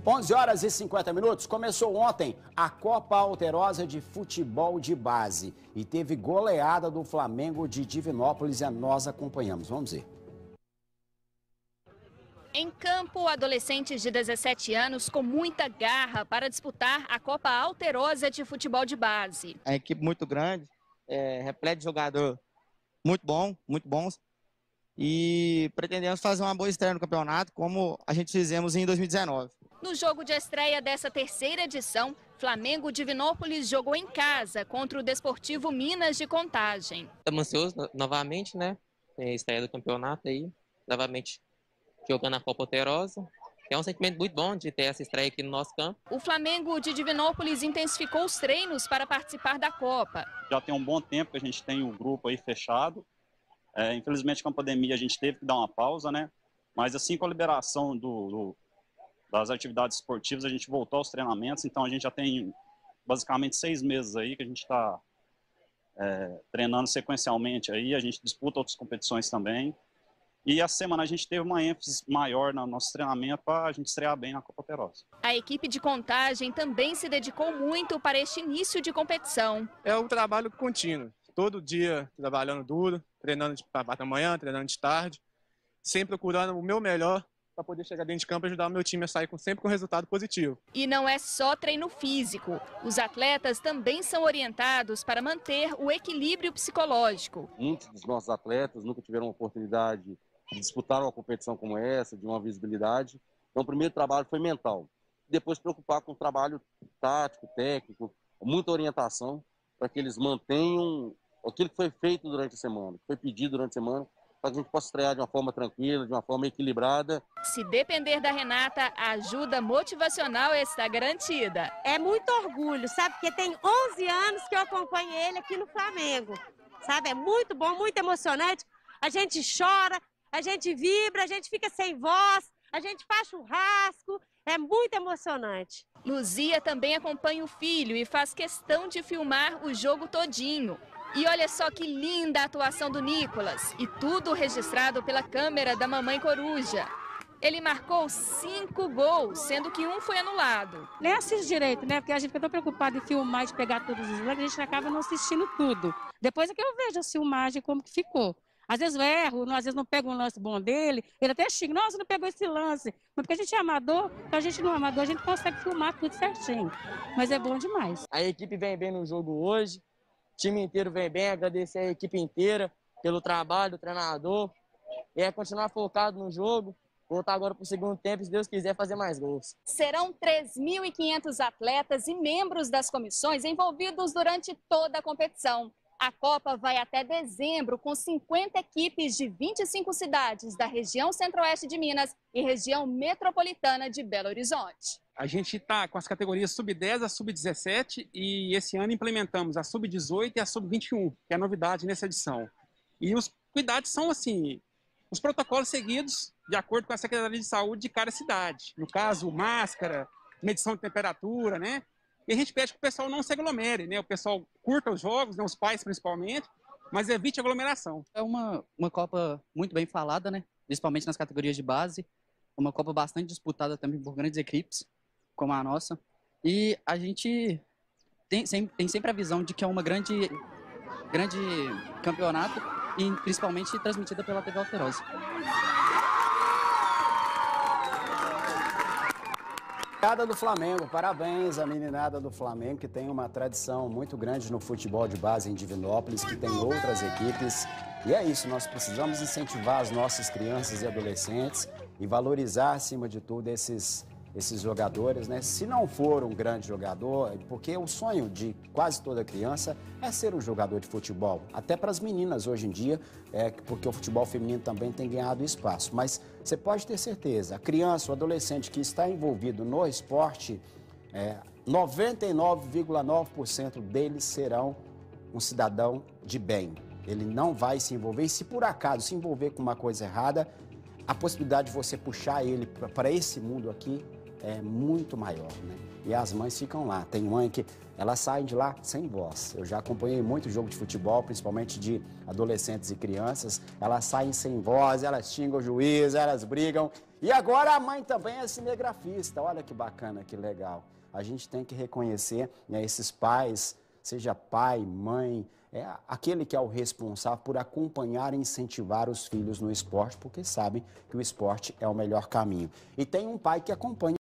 11h50, começou ontem a Copa Alterosa de Futebol de Base e teve goleada do Flamengo de Divinópolis e nós acompanhamos. Vamos ver. Em campo, adolescentes de 17 anos com muita garra para disputar a Copa Alterosa de Futebol de Base. É uma equipe muito grande, repleta de jogador muito bons. E pretendemos fazer uma boa estreia no campeonato, como a gente fizemos em 2019. No jogo de estreia dessa terceira edição, Flamengo Divinópolis jogou em casa contra o Desportivo Minas de Contagem. Estamos ansiosos novamente, né? Estreia do campeonato aí, novamente jogando a Copa Alterosa. É um sentimento muito bom de ter essa estreia aqui no nosso campo. O Flamengo de Divinópolis intensificou os treinos para participar da Copa. Já tem um bom tempo que a gente tem o grupo aí fechado. Infelizmente com a pandemia a gente teve que dar uma pausa, né? Mas assim com a liberação das atividades esportivas a gente voltou aos treinamentos, então a gente já tem basicamente 6 meses aí que a gente está treinando sequencialmente aí, a gente disputa outras competições também. E essa semana a gente teve uma ênfase maior no nosso treinamento para a gente estrear bem na Copa Alterosa. A equipe de Contagem também se dedicou muito para este início de competição. É um trabalho contínuo. Todo dia trabalhando duro, treinando de da manhã, treinando de tarde, sempre procurando o meu melhor para poder chegar dentro de campo e ajudar o meu time a sair sempre com resultado positivo. E não é só treino físico. Os atletas também são orientados para manter o equilíbrio psicológico. Muitos dos nossos atletas nunca tiveram uma oportunidade de disputar uma competição como essa, de uma visibilidade. Então o primeiro trabalho foi mental. Depois preocupar com o trabalho tático, técnico, muita orientação para que eles mantenham aquilo que foi feito durante a semana, que foi pedido durante a semana, para que a gente possa estrear de uma forma tranquila, de uma forma equilibrada. Se depender da Renata, a ajuda motivacional está garantida. É muito orgulho, sabe? Porque tem 11 anos que eu acompanho ele aqui no Flamengo, sabe? É muito bom, muito emocionante. A gente chora, a gente vibra, a gente fica sem voz, a gente faz churrasco, é muito emocionante. Luzia também acompanha o filho e faz questão de filmar o jogo todinho. E olha só que linda a atuação do Nicolas, e tudo registrado pela câmera da mamãe coruja. Ele marcou 5 gols, sendo que um foi anulado. Nem assiste direito, né? Porque a gente fica tão preocupado em filmar, de pegar todos os lances, a gente acaba não assistindo tudo. Depois é que eu vejo a filmagem como que ficou. Às vezes eu erro, às vezes não pego um lance bom dele, ele até xinga, nossa, não pegou esse lance. Mas porque a gente é amador, a gente não é amador, a gente consegue filmar tudo certinho. Mas é bom demais. A equipe vem bem no jogo hoje, o time inteiro vem bem, agradecer a equipe inteira pelo trabalho do treinador. E continuar focado no jogo, voltar agora para o segundo tempo e, se Deus quiser, fazer mais gols. Serão 3.500 atletas e membros das comissões envolvidos durante toda a competição. A Copa vai até dezembro, com 50 equipes de 25 cidades da região centro-oeste de Minas e região metropolitana de Belo Horizonte. A gente está com as categorias sub-10 a sub-17 e esse ano implementamos a sub-18 e a sub-21, que é a novidade nessa edição. E os cuidados são assim, os protocolos seguidos de acordo com a Secretaria de Saúde de cada cidade. No caso, máscara, medição de temperatura, né? E a gente pede que o pessoal não se aglomere, né? O pessoal curta os jogos, né? Os pais principalmente, mas evite aglomeração. É uma Copa muito bem falada, né? Principalmente nas categorias de base. Uma Copa bastante disputada também por grandes equipes, como a nossa. E a gente tem sempre a visão de que é uma grande campeonato e principalmente transmitida pela TV Alterosa. Meninada do Flamengo, parabéns à meninada do Flamengo, que tem uma tradição muito grande no futebol de base em Divinópolis, que tem outras equipes. E é isso, nós precisamos incentivar as nossas crianças e adolescentes e valorizar, acima de tudo, esses jogadores, né? Se não for um grande jogador, porque o sonho de quase toda criança é ser um jogador de futebol. Até para as meninas hoje em dia, porque o futebol feminino também tem ganhado espaço. Mas você pode ter certeza, a criança, o adolescente que está envolvido no esporte, 99,9% deles serão um cidadão de bem. Ele não vai se envolver, e se por acaso se envolver com uma coisa errada, a possibilidade de você puxar ele para esse mundo aqui é muito maior, né? E as mães ficam lá. Tem mãe que elas saem de lá sem voz. Eu já acompanhei muito jogo de futebol, principalmente de adolescentes e crianças. Elas saem sem voz, elas xingam o juiz, elas brigam. E agora a mãe também é cinegrafista. Olha que bacana, que legal. A gente tem que reconhecer, né, esses pais, seja pai, mãe, aquele que é o responsável por acompanhar e incentivar os filhos no esporte, porque sabem que o esporte é o melhor caminho. E tem um pai que acompanha